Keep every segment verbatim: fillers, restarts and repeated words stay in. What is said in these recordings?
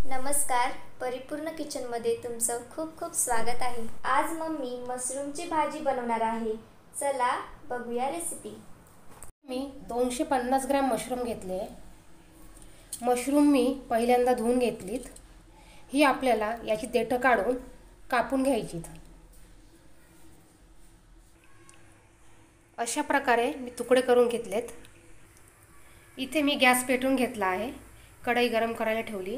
नमस्कार, परिपूर्ण किचनमध्ये तुमचं खूप खूप स्वागत आहे। आज मम्मी मशरूमची भाजी बनवणार आहे। चला बघूया रेसिपी। मी दोनशे पन्नास ग्रॅम मशरूम घेतले। मशरूम मी पहिल्यांदा धुवून घेतलीत। ही आपल्याला याची देठं काढून कापून घ्यायची। अशा प्रकारे मी तुकडे करून घेतलेत। इथे मी गॅस पेटवून घेतला आहे। कढई गरम करायला ठेवली।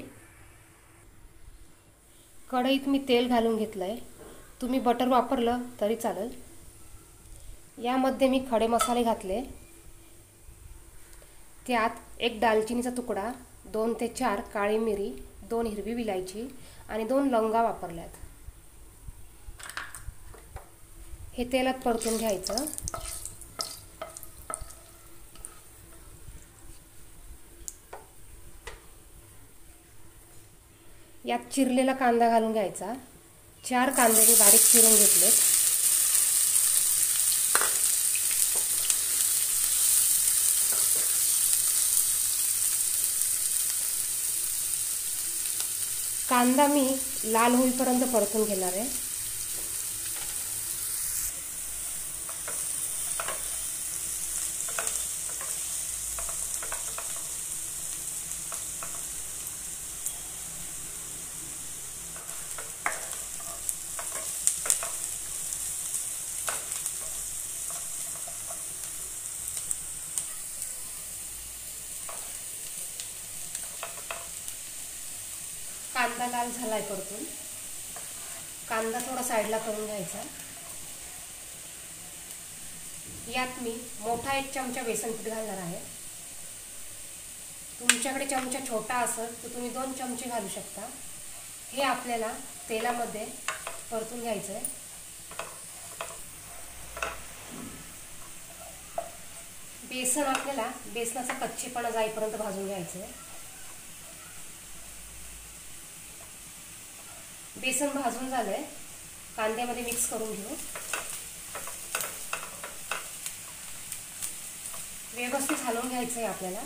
कढईत मी तेल घालून घेतलंय। तुम्ही बटर वापरलं तरी चालेल। यामध्ये मी खडे मसाले घातले। त्यात एक दालचिनीचा तुकडा, दोन ते चार काळी मिरी, दोन हिरवी विलायची आणि दोन लवंगा वापरल्यात। हे तेलात परतून घ्यायचं। यात चिरलेला कांदा घालून घ्यायचा। चार कांदे मी बारीक चिरून घेतले। कांदा मी लाल होईपर्यंत परतून घेणार आहे। कांदा लाल झालाय परतून। कांदा थोडा साईडला करून घ्यायचा। यात मी मोठा एक चमचा बेसन पीठ घालणार आहे। तुमच्याकडे चमचा छोटा असेल तर तुम्ही दोन चमचे घालू शकता। हे आपल्याला तेलामध्ये परतून घ्यायचं आहे। बेसन आपल्याला बेसनाचा कच्चेपणा जाईपर्यंत भाजून घ्यायचं आहे। बेसन भाजून झालंय। कांद्यामध्ये मिक्स करून घेऊ। व्यवस्थित हलवून घ्यायचं आहे आपल्याला।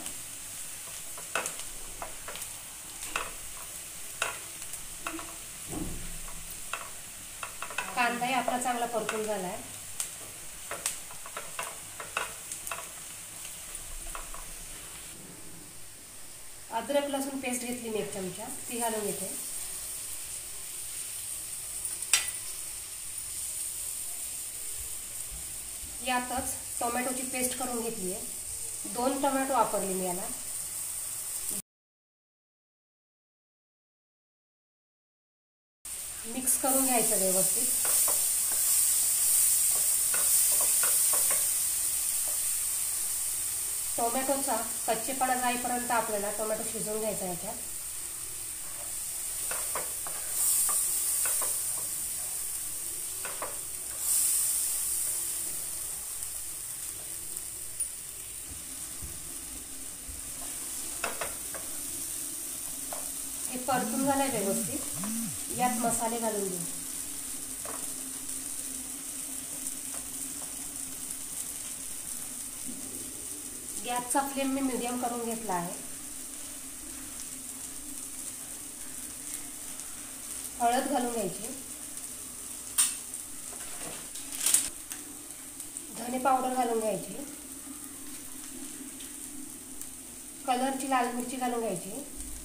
कांदाही आपला चांगला परतून झालाय। अद्रक लसूण पेस्ट घेतली मी एक चमचा, ती घालून घेते। यातच टोमॅटोची पेस्ट करून घेतली आहे। दोन टोमॅटो वापरले मी याला। मिक्स करून घ्यायचं व्यवस्थित। टोमॅटोचा कच्चेपणा जाईपर्यंत आपल्याला टोमॅटो शिजवून घ्यायचा याच्यात। हे परतून झालंय व्यवस्थित। यात मसाले घालून घेऊ। गॅसचा फ्लेम मी मीडियम करून घेतला आहे। हळद घालून घ्यायची। धने पावडर घालून घ्यायची। कलरची लाल मिरची घालून घ्यायची।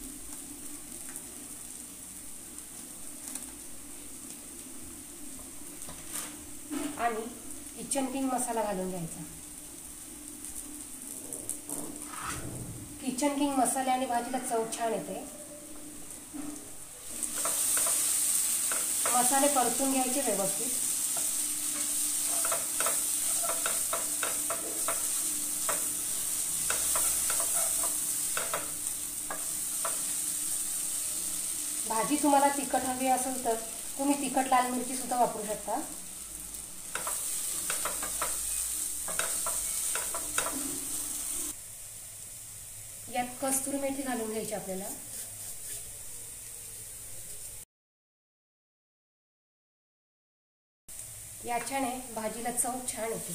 आणि किचन किंग मसाला घालून घ्यायचा। किचन किंग मसाल्याने भाजीला चव छान येते। मसाले परतून घ्यायचे व्यवस्थित। भाजी तुम्हाला तिखट हवी असेल तर तुम्ही तिखट लाल मिरची सुद्धा वापरू शकता। यात कस्तुरी मेथी घालून घ्यायची आपल्याला। याच्याने भाजीला चव छान येते।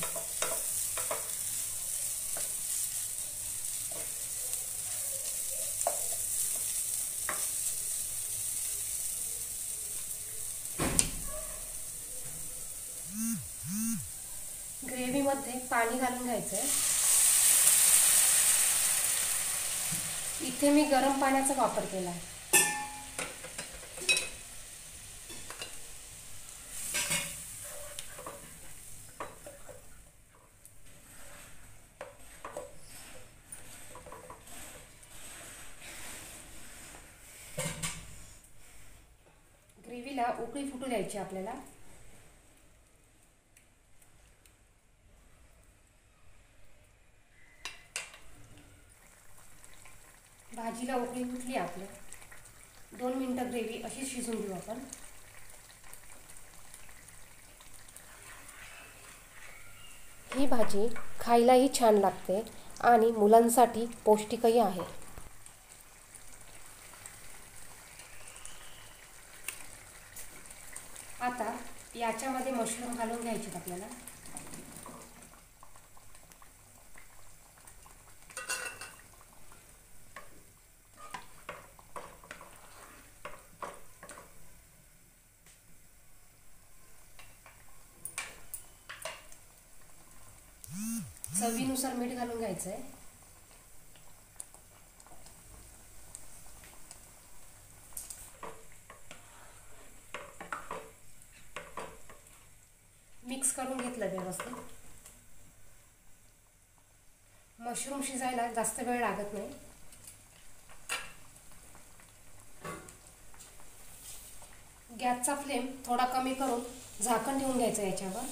याच्यामध्ये पाणी घालून घ्यायचं आहे. इथे मी गरम पाण्याचा वापर केला आहे. ग्रेव्हीला उकळी फुटू द्यायची आपल्याला. भाजीला उकळी फुटली आपल्या. दोन मिनटं ग्रेव्ही अशी शिजवून घेऊ आपण. ही भाजी खायलाही छान लागते आणि मुलांसाठी पौष्टिकही आहे. आता याच्यामध्ये मशरूम घालून घ्यायचे आपल्याला. चवीनुसार मीठ घालून घ्यायचं आहे. मिक्स करून घेतलं व्यवस्थित. मशरूम शिजायला जास्त वेळ लागत नाही. गॅसचा फ्लेम थोडा कमी करून झाकण ठेवून घ्यायचं याच्यावर.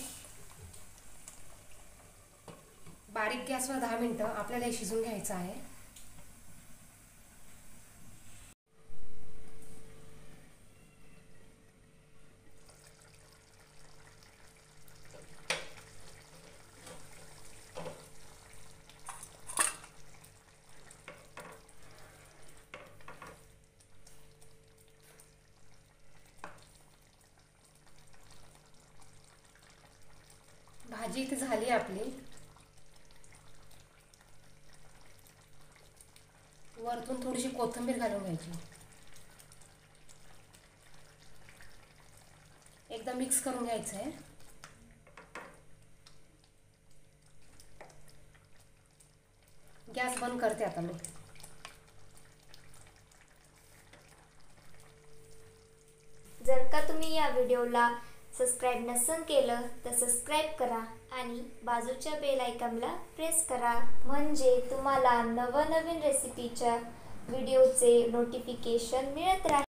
बारीक गॅसवर दहा मिनिटं आपल्याला हे शिजवून घ्यायचं आहे. भाजी इथे झाली आपली. वरतून थोडीशी कोथिंबीर घालून घ्यायची. एकदा मिक्स करून घ्यायचं आहे. गॅस बंद करते आता मी. जर का तुम्ही या व्हिडिओला सबस्क्राईब नसेल केलं तर सबस्क्राईब करा आणि बाजूच्या बेल आयकॉनला प्रेस करा, म्हणजे तुम्हाला नवनवीन रेसिपीच्या व्हिडिओचे नोटिफिकेशन मिळत राहील.